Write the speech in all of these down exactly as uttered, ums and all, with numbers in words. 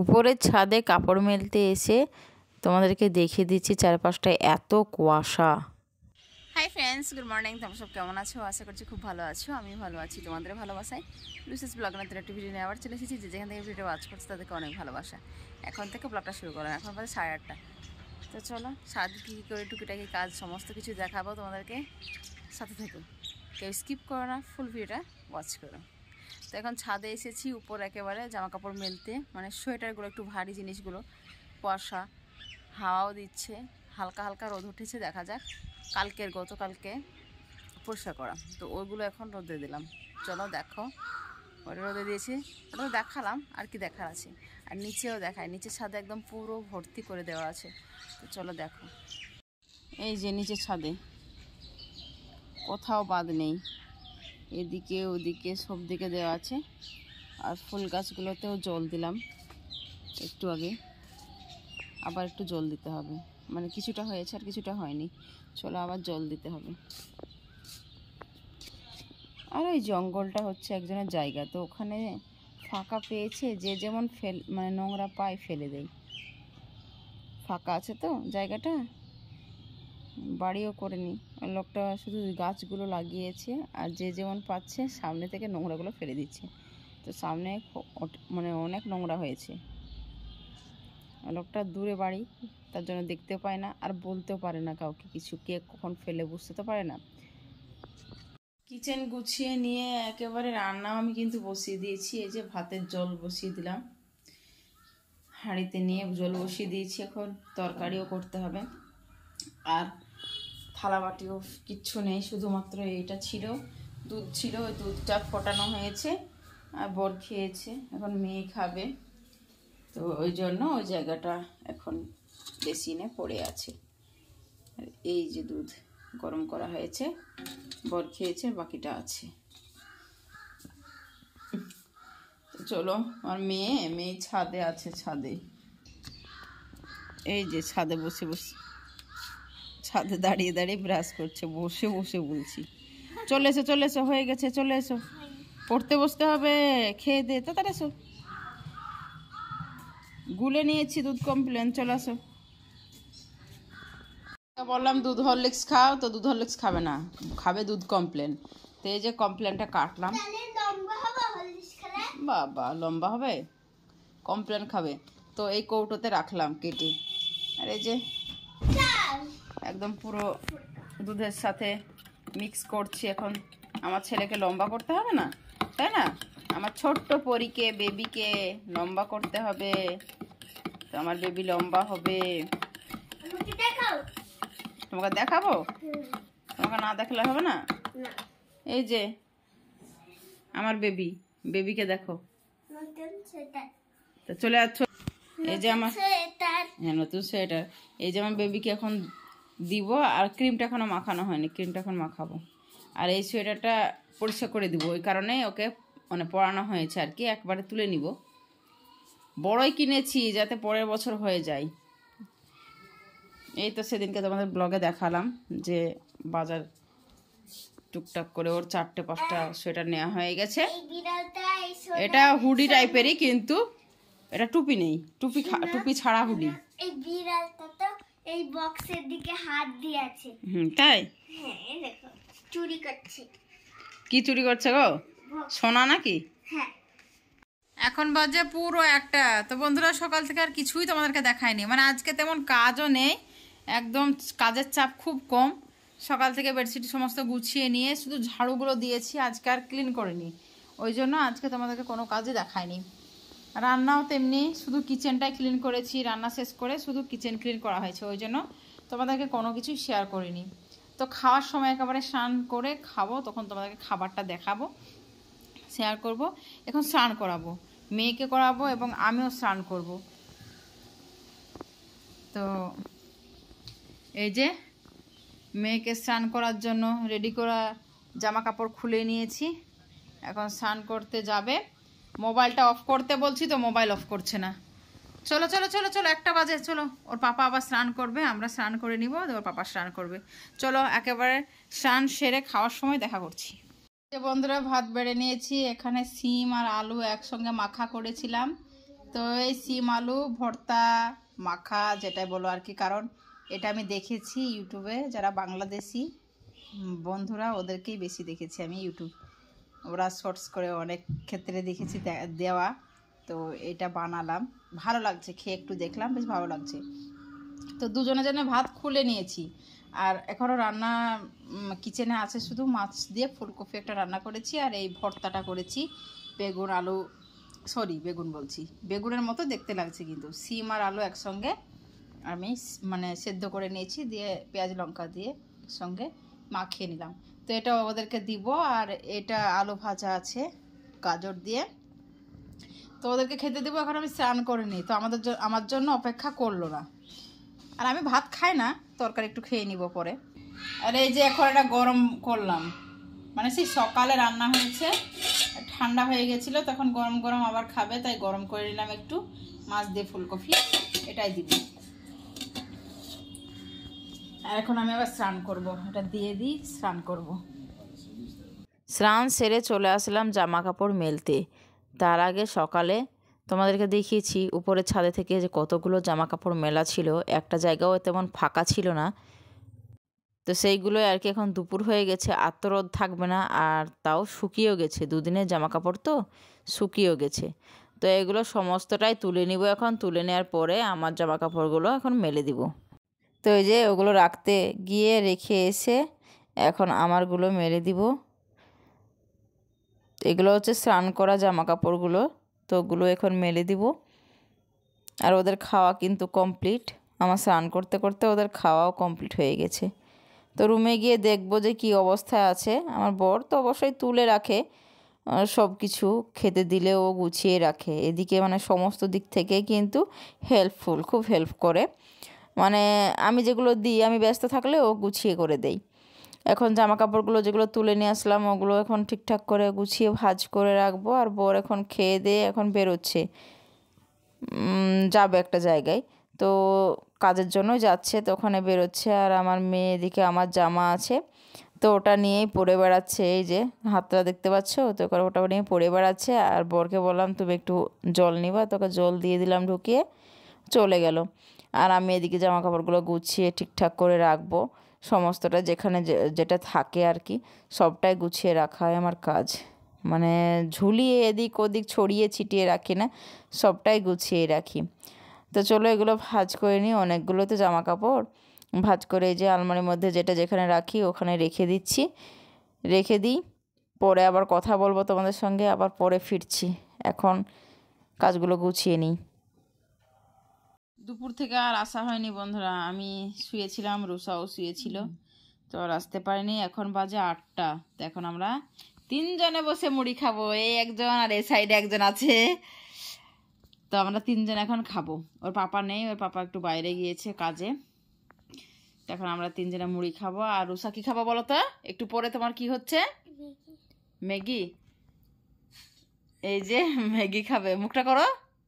উপরের ছাদে কাপড় মেলতে এসে তোমাদেরকে দেখিয়ে দিচ্ছি চারপাশটায় এত কুয়াশা। Hi friends, good morning. তোমরা সব কেমন আছো? আশা করছি খুব ভালো আছো। আমি ভালো আছি তোমাদের ভালোবাসায়। লুসিস ব্লগ নতুন একটা ভিডিও নিয়ে আবার চলে এসেছি। যে যেখান থেকে ভিডিও ওয়াচ করছে তাদেরকে অনেক ভালোবাসা। এখন থেকে ব্লগটা শুরু করো। এখন বাজে সাড়ে আটটা। তো চলো সারাদিন কী কী করে টুকিটাকি কাজ সমস্ত কিছু দেখাবো তোমাদেরকে। সাথে থেকো, কেউ স্কিপ করো না, ফুল ভিডিওটা ওয়াচ করো। তো এখন ছাদে এসেছি উপর একেবারে জামা কাপড় মেলতে, মানে সোয়েটারগুলো একটু ভারী জিনিসগুলো, কুয়াশা, হাওয়াও দিচ্ছে, হালকা হালকা রোদ উঠেছে। দেখা যাক, কালকের গতকালকে পরিষ্কার করা, তো ওইগুলো এখন রোদে দিলাম। চলো দেখো, ওটা রোদে দিয়েছি, ওটা দেখালাম, আর কি দেখার আছে। আর নিচেও দেখায়, নিচের ছাদে একদম পুরো ভর্তি করে দেওয়া আছে। তো চলো দেখো, এই যে নিচের ছাদে কোথাও বাদ নেই, এদিকে ওদিকে সব দিকে দেওয়া আছে। আর ফুল গাছগুলোতেও জল দিলাম একটু আগে, আবার একটু জল দিতে হবে, মানে কিছুটা হয়েছে আর কিছুটা হয়নি। চলো আবার জল দিতে হবে। আর ওই জঙ্গলটা হচ্ছে একজনের জায়গা, তো ওখানে ফাঁকা পেয়েছে, যে যেমন ফেল মানে নোংরা পায় ফেলে দেয়। ফাঁকা আছে তো জায়গাটা, বাড়িও করেনি, লোকটা শুধু গাছগুলো লাগিয়েছে, আর যে যেমন পাচ্ছে সামনে থেকে নোংরাগুলো ফেলে দিচ্ছে। তো সামনে মানে অনেক নোংরা হয়েছে। লোকটা দূরে বাড়ি, তার জন্য দেখতেও পায় না, আর বলতেও পারে না কাউকে কিছু, কে কখন ফেলে বুঝতে তো পারে না। কিচেন গুছিয়ে নিয়ে একেবারে রান্নাও আমি কিন্তু বসিয়ে দিয়েছি। এই যে ভাতের জল বসিয়ে দিলাম, হাঁড়িতে নিয়ে জল বসিয়ে দিয়েছি। এখন তরকারিও করতে হবে, আর থালা বাটিও কিচ্ছু নেই, শুধুমাত্র এইটা ছিল, দুধ ছিল, ওই দুধটা ফোটানো হয়েছে, আর বর খেয়েছে, এখন মেয়ে খাবে। তো ওই জন্য ওই জায়গাটা এখন বেসিনে পড়ে আছে। আর এই যে দুধ গরম করা হয়েছে, বর খেয়েছে, বাকিটা আছে। তো চলো, আর মেয়ে মেয়ে ছাদে আছে, ছাদে এই যে ছাদে বসে বসে, ছাদে দাঁড়িয়ে দাঁড়িয়ে ব্রাশ করছে, বসে বসে বলছি। চলে এসো চলে এসো, হয়ে গেছে, চলে এসো, পড়তে বসতে হবে, খেয়ে দে, তাড়াতাড়ি এসো। গুলে নিয়েছি দুধ কমপ্লেন, চলে আসো। বললাম দুধ হরলিক্স খাও, তো দুধ হরলিক্স খাবে না, খাবে দুধ কমপ্লেন। তো এই যে কমপ্লেনটা কাটলাম। বাবা লম্বা হবে, কমপ্লেন খাবে। তো এই কৌটোতে রাখলাম কেটে, আর এই যে একদম পুরো দুধের সাথে মিক্স করছি। এখন আমার ছেলেকে লম্বা করতে হবে না, তাই না? আমার ছোট্ট পরীকে, বেবিকে লম্বা করতে হবে, তো আমার বেবি লম্বা হবে। তোমাকে দেখাবো? তোমাকে না দেখলে হবে না। এই যে আমার বেবি, বেবিকে দেখো। তো চলে যাচ্ছ, এই যে আমার হ্যাঁ নতুন সোয়েটার। এই যে আমার বেবিকে এখন দিব, আর ক্রিমটা এখনো মাখানো হয়নি, ক্রিমটা এখন মাখাবো। আর এই সোয়েটারটা পরিষ্কার করে দিব, ওই কারণে ওকে মানে পরানো হয়েছে আর কি, একবারে তুলে নিব। বড়ই কিনেছি যাতে পরের বছর হয়ে যায়। এই তো সেদিনকে তোমাদের ব্লগে দেখালাম যে বাজার টুকটাক করে ওর চারটে পাঁচটা সোয়েটার নেওয়া হয়ে গেছে। এটা হুডি টাইপেরই, কিন্তু এটা টুপি নেই, টুপি টুপি ছাড়া হুডি। এই বিড়ালটা তো এই বক্সের দিকে হাত দিয়ে আছে। হুম, তাই? হ্যাঁ দেখো, চুরি করছে। কি চুরি করছে গো? সোনা নাকি? হ্যাঁ। এখন বাজে পুরো একটা। তো বন্ধুরা, সকাল থেকে আর কিছুই তোমাদেরকে দেখায়নি, মানে আজকে তেমন কাজও নেই, একদম কাজের চাপ খুব কম। সকাল থেকে বেডশিট সমস্ত গুছিয়ে নিয়ে শুধু ঝাড়ুগুলো দিয়েছি, আজকে আর ক্লিন করিনি, ওই জন্য আজকে তোমাদেরকে কোনো কাজই দেখায়নি। রান্নাও তেমনি, শুধু কিচেনটাই ক্লিন করেছি, রান্না শেষ করে শুধু কিচেন ক্লিন করা হয়েছে, ওই জন্য তোমাদেরকে কোনো কিছুই শেয়ার করিনি। তো খাওয়ার সময় একেবারে স্নান করে খাবো, তখন তোমাদেরকে খাবারটা দেখাবো, শেয়ার করব। এখন স্নান করাবো, মেয়েকে করাবো এবং আমিও স্নান করব। তো এই যে মেয়েকে স্নান করার জন্য রেডি করা জামা কাপড় খুলে নিয়েছি, এখন স্নান করতে যাবে। মোবাইলটা অফ করতে বলছি তো মোবাইল অফ করছে না। চলো চলো চলো চলো, একটা বাজে, চলো। ওর পাপা আবার স্নান করবে, আমরা স্নান করে নিব, ওর পাপা স্নান করবে। চলো একেবারে স্নান সেরে খাওয়ার সময় দেখা করছি। বন্ধুরা, ভাত বেড়ে নিয়েছি, এখানে সিম আর আলু একসঙ্গে মাখা করেছিলাম, তো এই সিম আলু ভর্তা মাখা যেটাই বলো আর কি, কারণ এটা আমি দেখেছি ইউটিউবে, যারা বাংলাদেশি বন্ধুরা ওদেরকেই বেশি দেখেছি আমি ইউটিউব, ওরা শর্টস করে অনেক ক্ষেত্রে দেখেছি দেওয়া। তো এটা বানালাম, ভালো লাগছে খেয়ে, একটু দেখলাম বেশ ভালো লাগছে। তো দুজনে জনে ভাত খুলে নিয়েছি, আর এখনও রান্না কিচেনে আছে, শুধু মাছ দিয়ে ফুলকপি একটা রান্না করেছি, আর এই ভর্তাটা করেছি বেগুন আলু, সরি বেগুন বলছি, বেগুনের মতো দেখতে লাগছে কিন্তু সিম আর আলু একসঙ্গে আমি মানে সেদ্ধ করে নিয়েছি, দিয়ে পেঁয়াজ লঙ্কা দিয়ে সঙ্গে মাখিয়ে নিলাম। তো এটা ওদেরকে দিব, আর এটা আলু ভাজা আছে গাজর দিয়ে, তো ওদেরকে খেতে দেবো। এখন আমি স্নান করে নিই, তো আমাদের আমার জন্য অপেক্ষা করলো না, আর আমি ভাত খাই না, তরকারি একটু খেয়ে নিব পরে। আর এই যে এখন এটা গরম করলাম, মানে সেই সকালে রান্না হয়েছে, ঠান্ডা হয়ে গেছিলো, তখন গরম গরম আবার খাবে, তাই গরম করে নিলাম একটু, মাছ দিয়ে ফুলকপি এটাই দিব। আর এখন আমি আবার স্নান করব, এটা দিয়ে দিই স্নান করব। স্নান সেরে চলে আসলাম জামা কাপড় মেলতে। তার আগে সকালে তোমাদেরকে দেখিয়েছি উপরে ছাদে থেকে যে কতগুলো জামা কাপড় মেলা ছিল, একটা জায়গাও তেমন ফাঁকা ছিল না। তো সেইগুলো আর কি এখন দুপুর হয়ে গেছে, আর তো রোদ থাকবে না, আর তাও শুকিয়েও গেছে, দুদিনের জামা কাপড় তো শুকিয়েও গেছে। তো এগুলো সমস্তটাই তুলে নিব এখন, তুলে নেওয়ার পরে আমার জামা কাপড়গুলো এখন মেলে দিব। তো এই যে ওগুলো রাখতে গিয়ে রেখে এসে এখন আমারগুলো মেলে দিব। এগুলো হচ্ছে স্নান করা জামা কাপড়গুলো, তো ওগুলো এখন মেলে দিব। আর ওদের খাওয়া কিন্তু কমপ্লিট, আমার স্নান করতে করতে ওদের খাওয়াও কমপ্লিট হয়ে গেছে। তো রুমে গিয়ে দেখবো যে কী অবস্থায় আছে। আমার বর তো অবশ্যই তুলে রাখে, সব কিছু খেতে দিলে ও গুছিয়ে রাখে, এদিকে মানে সমস্ত দিক থেকে কিন্তু হেল্পফুল, খুব হেল্প করে। মানে আমি যেগুলো দিই, আমি ব্যস্ত থাকলে ও গুছিয়ে করে দেই। এখন জামা কাপড়গুলো যেগুলো তুলে নিয়ে আসলাম, ওগুলো এখন ঠিকঠাক করে গুছিয়ে ভাঁজ করে রাখবো। আর বর এখন খেয়ে দিয়ে এখন বেরোচ্ছে, যাবে একটা জায়গায়, তো কাজের জন্যই যাচ্ছে, তো ওখানে বেরোচ্ছে। আর আমার মেয়ে এদিকে আমার জামা আছে, তো ওটা নিয়েই পরে বেড়াচ্ছে, এই যে হাতটা দেখতে পাচ্ছ, তো ওটা নিয়ে পরে বেড়াচ্ছে। আর বরকে বললাম তুমি একটু জল নিবা, তোকে জল দিয়ে দিলাম, ঢুকিয়ে চলে গেল। আর আমি এদিকে জামা কাপড়গুলো গুছিয়ে ঠিকঠাক করে রাখবো, সমস্তটা যেখানে যেটা থাকে আর কি সবটাই গুছিয়ে রাখা হয় আমার কাজ। মানে ঝুলিয়ে এদিক ওদিক ছড়িয়ে ছিটিয়ে রাখি না, সবটাই গুছিয়ে রাখি। তো চলো এগুলো ভাঁজ করে নিই, অনেকগুলো তো জামা কাপড় ভাঁজ করে এই যে আলমারির মধ্যে যেটা যেখানে রাখি ওখানে রেখে দিচ্ছি, রেখে দিই। পরে আবার কথা বলবো তোমাদের সঙ্গে, আবার পরে ফিরছি। এখন কাজগুলো গুছিয়ে নিই। দুপুর থেকে আর আসা হয়নি বন্ধুরা, আমি শুয়েছিলাম, রুষাও শুয়েছিল, তো আর আসতে পারিনি। এখন বাজে আটটা, তো এখন আমরা তিনজনে বসে মুড়ি খাবো, এই একজন আর এই সাইডে একজন আছে, তো আমরা তিনজন এখন খাবো। ওর পাপা নেই, ওর পাপা একটু বাইরে গিয়েছে কাজে, এখন আমরা তিনজনে মুড়ি খাবো। আর রুষা কি খাবো বলো তো একটু পরে? তোমার কি হচ্ছে? ম্যাগি। এই যে ম্যাগি খাবে, মুখটা করো।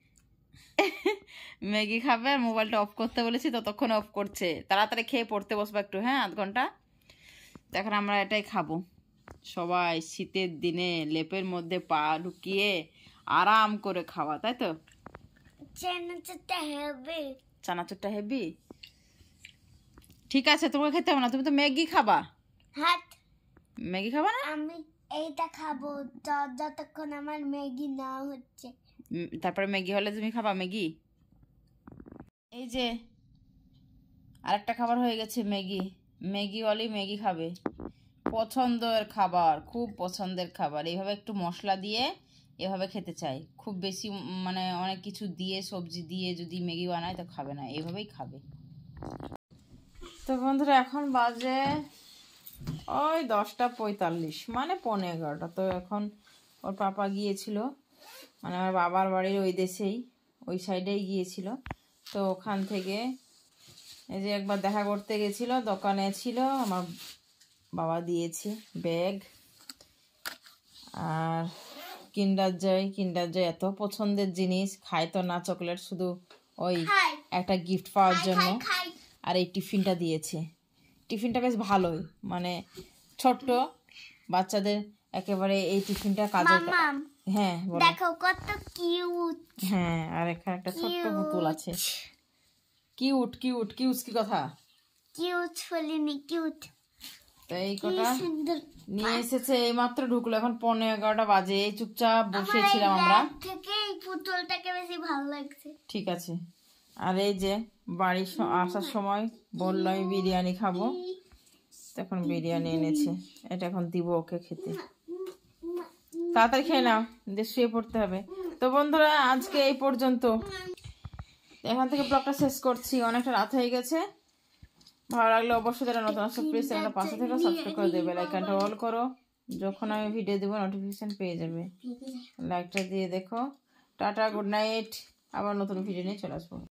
ম্যাগি খাবে, মোবাইলটা অফ করতে বলেছি ততক্ষণে অফ করছে। তাড়াতাড়ি খেয়ে পড়তে বসবো একটু, হ্যাঁ আধ ঘন্টা। এখন আমরা এটাই খাবো সবাই, শীতের দিনে লেপের মধ্যে পা ঢুকিয়ে আরাম করে খাওয়া, তাই তো? চানাচুরটা হেভি, চানাচুরটা হেভি, ঠিক আছে তোমাকে খেতে হবে না, তুমি তো ম্যাগি খাবা। হাত ম্যাগি খাবা না? আমি এইটা খাবো যতক্ষণ আমার ম্যাগি না হচ্ছে, তারপরে ম্যাগি হলে তুমি খাবা ম্যাগি। এই যে আরেকটা খাবার হয়ে গেছে ম্যাগি, ম্যাগি ওয়ালি ম্যাগি খাবে, পছন্দের খাবার, খুব পছন্দের খাবার। এইভাবে একটু মশলা দিয়ে এভাবে খেতে চাই, খুব বেশি মানে অনেক কিছু দিয়ে সবজি দিয়ে যদি ম্যাগি বানায় তো খাবে না, এইভাবেই খাবে। তো বন্ধুরা এখন বাজে ওই দশটা পঁয়তাল্লিশ, মানে পৌনে এগারোটা। তো এখন ওর পাপা গিয়েছিল, মানে আমার বাবার বাড়ির ওই দেশেই, ওই সাইডেই গিয়েছিল। তো ওখান থেকে এই যে একবার দেখা করতে গেছিল, দোকানে ছিল, আমার বাবা দিয়েছে ব্যাগ আর কিন্ডার জয়। কিন্ডার জয় এত পছন্দের জিনিস, খায় তো না চকলেট, শুধু ওই একটা গিফট পাওয়ার জন্য। আর এই টিফিনটা দিয়েছে, টিফিনটা বেশ ভালোই, মানে ছোট্ট বাচ্চাদের একেবারে এই টিফিনটা কাজে। হ্যাঁ বলো। দেখো কত কিউট। হ্যাঁ আর এখানে একটা ছোট্ট পুতুল আছে। কিউট কিউট কিউট কি কথা? কিউট বলিনি, কিউট। তো এই কি কটা সুন্দর। নিয়ে এসেছে, এই মাত্র ঢুকলো, এখন পনেরো এগারোটা বাজে। এই চুপচাপ আমার এই বসেছিলাম আমরা। ব্যাগ থেকে এই পুতুলটাকে বেশি ভালো লাগছে। ঠিক আছে। আর এই যে বাড়ি স- আসার সময় বললো আমি বিরিয়ানি খাবো, তখন বিরিয়ানি এনেছে, এটা এখন দিব ওকে খেতে। তাড়াতাড়ি খেয়ে নাও, দিয়ে শুয়ে পড়তে হবে। তো বন্ধুরা আজকে এই পর্যন্ত, এখান থেকে ব্লগটা শেষ করছি, অনেকটা রাত হয়ে গেছে। ভালো লাগলে অবশ্যই যারা নতুন আসছে প্লিজ চ্যানেলটা পাশে থেকে সাবস্ক্রাইব করে দেবে, বেল আইকনটা অল করো, যখন আমি ভিডিও দেবো নোটিফিকেশন পেয়ে যাবে। লাইকটা দিয়ে দেখো। টাটা, গুড নাইট, আবার নতুন ভিডিও নিয়ে চলে আসবো।